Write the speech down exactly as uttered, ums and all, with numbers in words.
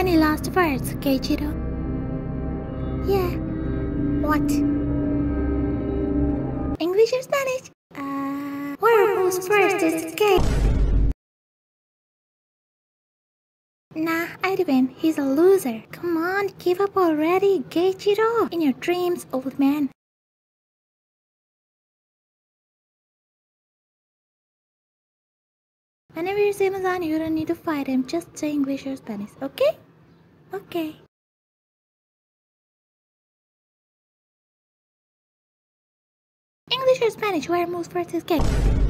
Any last words, Keiichiro? Yeah. What? English or Spanish? Uh, whoever moves first is gay. Nah, I'd win. He's a loser. Come on, give up already, Keiichiro. In your dreams, old man. Whenever you see Amazon, you don't need to fight him. Just say English or Spanish, okay? Okay. English or Spanish, whoever moves first is gay.